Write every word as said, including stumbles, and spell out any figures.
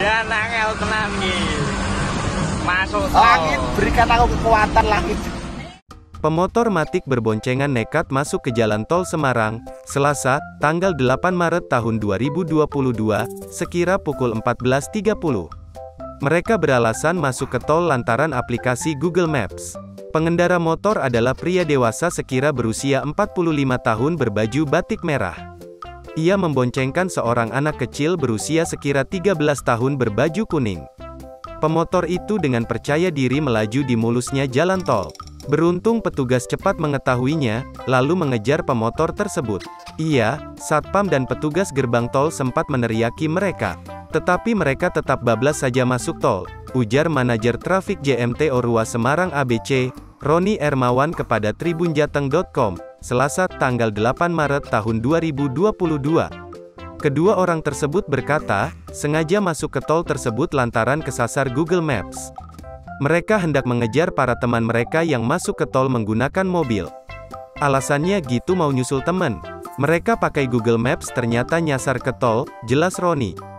Dan angel tenan iki. Masuk tol. Langit, berikan aku kekuatan langit. Pemotor Matic berboncengan nekat masuk ke jalan tol Semarang, Selasa, tanggal delapan Maret tahun dua ribu dua puluh dua, sekira pukul empat belas tiga puluh. Mereka beralasan masuk ke tol lantaran aplikasi Google Maps. Pengendara motor adalah pria dewasa sekira berusia empat puluh lima tahun berbaju batik merah. Ia memboncengkan seorang anak kecil berusia sekira tiga belas tahun berbaju kuning. Pemotor itu dengan percaya diri melaju di mulusnya jalan tol. Beruntung petugas cepat mengetahuinya, lalu mengejar pemotor tersebut. Ia, satpam dan petugas gerbang tol sempat meneriaki mereka. Tetapi mereka tetap bablas saja masuk tol, ujar manajer trafik J M T Orua Semarang A B C, Roni Ermawan kepada tribunjateng titik com, Selasa tanggal delapan Maret tahun dua ribu dua puluh dua. Kedua orang tersebut berkata, sengaja masuk ke tol tersebut lantaran kesasar Google Maps. Mereka hendak mengejar para teman mereka yang masuk ke tol menggunakan mobil. Alasannya gitu mau nyusul temen. Mereka pakai Google Maps ternyata nyasar ke tol, jelas Roni.